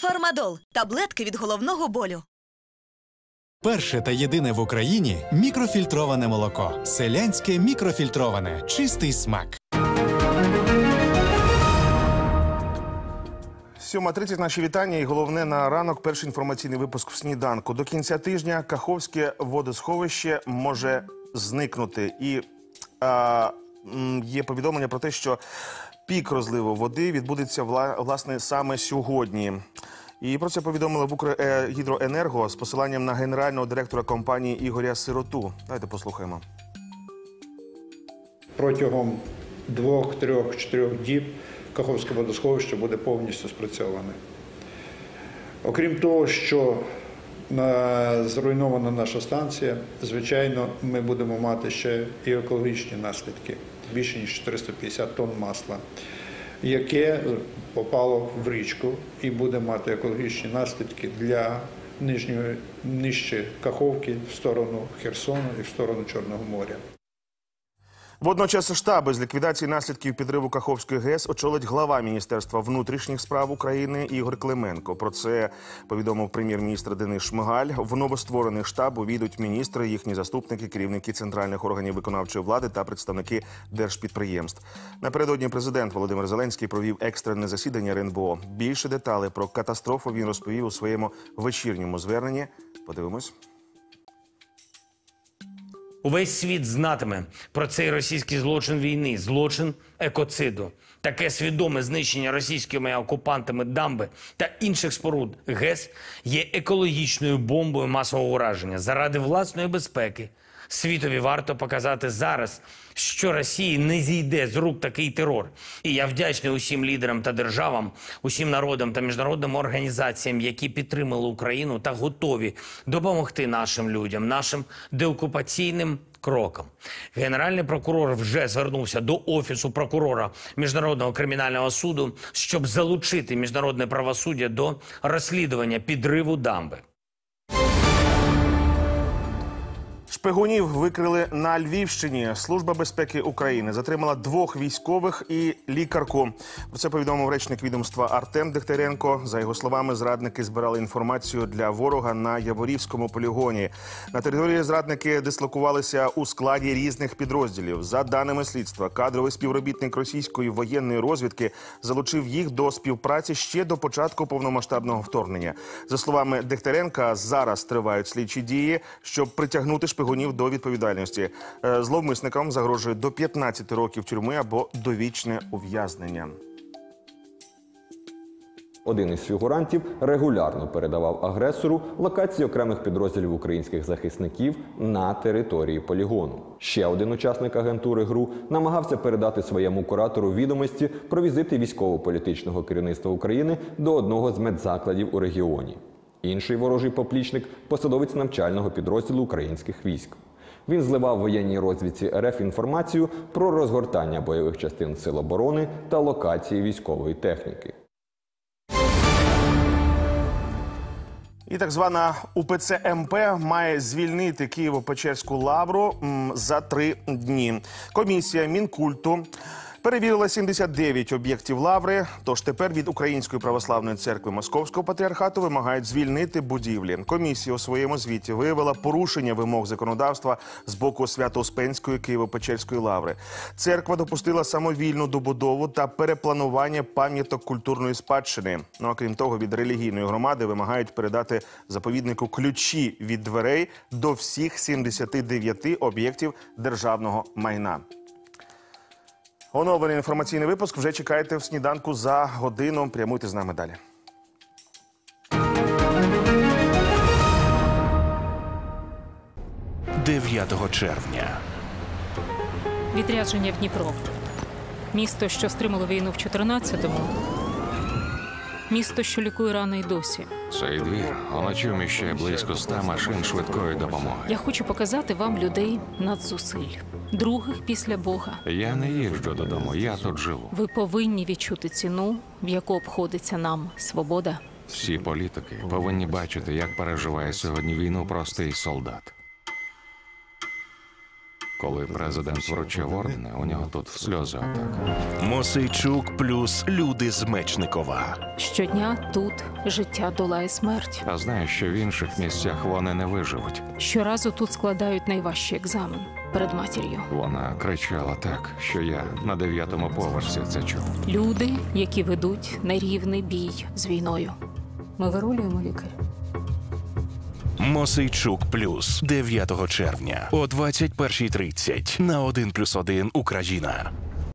Фармадол – таблетки від головного болю. Перше та єдине в Україні мікрофільтроване молоко. Селянське мікрофільтроване. Чистий смак. 7:30 наші вітання і головне на ранок перший інформаційний випуск в сніданку. До кінця тижня Каховське водосховище може зникнути. І є повідомлення про те, що пік розливу води відбудеться власне саме сьогодні. І про це повідомили в Укргідроенерго з посиланням на генерального директора компанії Ігоря Сироту. Давайте послухаємо. Протягом 2, 3, 4 діб Каховське водосховище буде повністю спрацьоване. Окрім того, що зруйнована наша станція, звичайно, ми будемо мати ще і екологічні наслідки. Більше ніж 450 тонн масла, яке попало в річку і буде мати екологічні наслідки для нижче Каховки в сторону Херсону і в сторону Чорного моря. Водночас штаби з ліквідації наслідків підриву Каховської ГЕС очолить глава Міністерства внутрішніх справ України Ігор Клименко. Про це повідомив прем'єр-міністр Денис Шмигаль. В новостворений штаб увійдуть міністри, їхні заступники, керівники центральних органів виконавчої влади та представники держпідприємств. Напередодні президент Володимир Зеленський провів екстрене засідання РНБО. Більше деталей про катастрофу він розповів у своєму вечірньому зверненні. Подивимось. Увесь світ знатиме про цей російський злочин війни, злочин екоциду. Таке свідоме знищення російськими окупантами дамби та інших споруд ГЕС є екологічною бомбою масового ураження. Заради власної безпеки світові варто показати зараз, що Росії не зійде з рук такий терор. І я вдячний усім лідерам та державам, усім народам та міжнародним організаціям, які підтримали Україну та готові допомогти нашим людям, нашим деокупаційним крокам. Генеральний прокурор вже звернувся до Офісу прокурора Міжнародного кримінального суду, щоб залучити міжнародне правосуддя до розслідування підриву дамби. Шпигунів викрили на Львівщині. Служба безпеки України затримала 2 військових і лікарку. Про це повідомив речник відомства Артем Дегтяренко. За його словами, зрадники збирали інформацію для ворога на Яворівському полігоні. На території зрадники дислокувалися у складі різних підрозділів. За даними слідства, кадровий співробітник російської воєнної розвідки залучив їх до співпраці ще до початку повномасштабного вторгнення. За словами Дегтяренка, зараз тривають слідчі дії, щоб притягнути шпигунів до відповідальності. Зловмисникам загрожує до 15 років тюрми або довічне ув'язнення. Один із фігурантів регулярно передавав агресору локації окремих підрозділів українських захисників на території полігону. Ще один учасник агентури ГРУ намагався передати своєму куратору відомості про візити військово-політичного керівництва України до одного з медзакладів у регіоні. Інший ворожий поплічник – посадовець навчального підрозділу українських військ. Він зливав воєнній розвідці РФ інформацію про розгортання бойових частин Сил оборони та локації військової техніки. І так звана УПЦ МП має звільнити Києво-Печерську лавру за 3 дні. Комісія Мінкульту перевірила 79 об'єктів лаври, тож тепер від Української православної церкви Московського патріархату вимагають звільнити будівлі. Комісія у своєму звіті виявила порушення вимог законодавства з боку Свято-Успенської Києво-Печерської лаври. Церква допустила самовільну добудову та перепланування пам'яток культурної спадщини. Ну, а крім того, від релігійної громади вимагають передати заповіднику ключі від дверей до всіх 79 об'єктів державного майна. Оновлений інформаційний випуск вже чекайте в сніданку за годину. Прямуйте з нами далі. 9 червня. Відрядження в Дніпро. Місто, що стримало війну в 14-му. Місто, що лікує рани й досі. Цей двір уночі вміщає близько 100 машин швидкої допомоги. Я хочу показати вам людей надзусиль. Других після Бога. Я не їжджу додому, я тут живу. Ви повинні відчути ціну, в яку обходиться нам свобода. Всі політики повинні бачити, як переживає сьогодні війну простий солдат. Коли президент вручив ордени, у нього тут сльози отак. Мосейчук плюс люди з Мечникова. Щодня тут життя долає смерть. А знаю, що в інших місцях вони не виживуть. Щоразу тут складають найважчий екзамен перед матір'ю. Вона кричала так, що я на 9-му поверсі це чув. Люди, які ведуть нерівний бій з війною. Ми вирулюємо, лікар. Мосейчук плюс 9 червня о 21:30 на 1+1 Україна.